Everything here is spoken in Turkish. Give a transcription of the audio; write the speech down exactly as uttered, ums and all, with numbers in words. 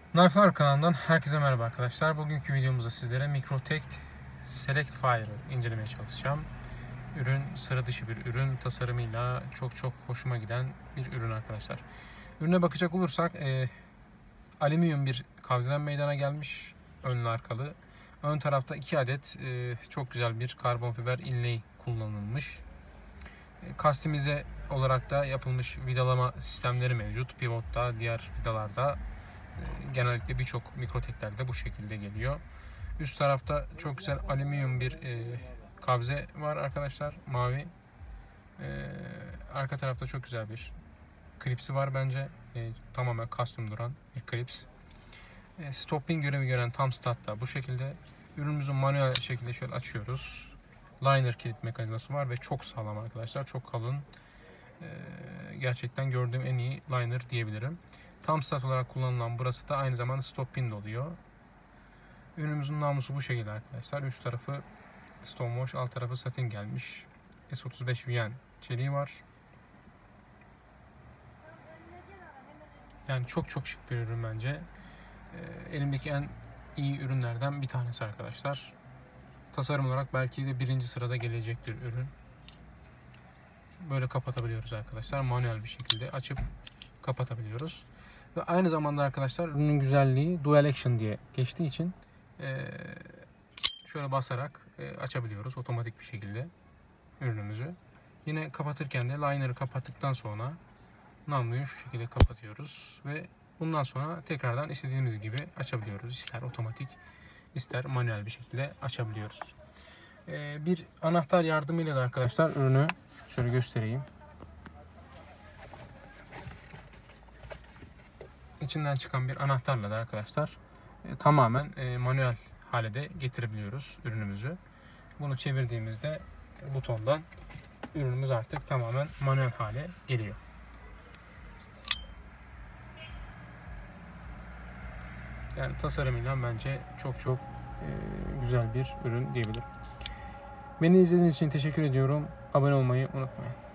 Knife'lar kanalından herkese merhaba arkadaşlar. Bugünkü videomuzda sizlere Microtect Select Fire'ı incelemeye çalışacağım. Ürün sıra dışı bir ürün, tasarımıyla çok çok hoşuma giden bir ürün arkadaşlar. Ürüne bakacak olursak e, alüminyum bir kavzeden meydana gelmiş, önlü arkalı. Ön tarafta iki adet e, çok güzel bir karbon fiber inlay kullanılmış. E, kastimize olarak da yapılmış vidalama sistemleri mevcut. Pivot'ta, diğer vidalarda. Genellikle birçok Microtec'lerde bu şekilde geliyor. Üst tarafta çok güzel alüminyum bir e, kabze var arkadaşlar, mavi. E, arka tarafta çok güzel bir klipsi var bence. E, tamamen custom duran bir klips. E, stopping görevi gören tam statta bu şekilde. Ürünümüzü manuel şekilde şöyle açıyoruz. Liner kilit mekanizması var ve çok sağlam arkadaşlar, çok kalın. E, gerçekten gördüğüm en iyi liner diyebilirim. Tam start olarak kullanılan burası da aynı zamanda stop pin de oluyor. Ürünümüzün namusu bu şekilde arkadaşlar. Üst tarafı stonewash, alt tarafı satin gelmiş. S otuz beş V N çeliği var. Yani çok çok şık bir ürün bence. E, elimdeki en iyi ürünlerden bir tanesi arkadaşlar. Tasarım olarak belki de birinci sırada gelecek bir ürün. Böyle kapatabiliyoruz arkadaşlar. Manuel bir şekilde açıp kapatabiliyoruz. Ve aynı zamanda arkadaşlar ürünün güzelliği Dual Action diye geçtiği için e, şöyle basarak e, açabiliyoruz otomatik bir şekilde ürünümüzü. Yine kapatırken de liner'ı kapattıktan sonra namluyu şu şekilde kapatıyoruz ve bundan sonra tekrardan istediğimiz gibi açabiliyoruz. İster otomatik, ister manuel bir şekilde açabiliyoruz. E, bir anahtar yardımıyla da arkadaşlar ürünü şöyle göstereyim. İçinden çıkan bir anahtarla da arkadaşlar e, tamamen e, manuel hale de getirebiliyoruz ürünümüzü. Bunu çevirdiğimizde butondan ürünümüz artık tamamen manuel hale geliyor. Yani tasarımıyla bence çok çok e, güzel bir ürün diyebilirim. Beni izlediğiniz için teşekkür ediyorum. Abone olmayı unutmayın.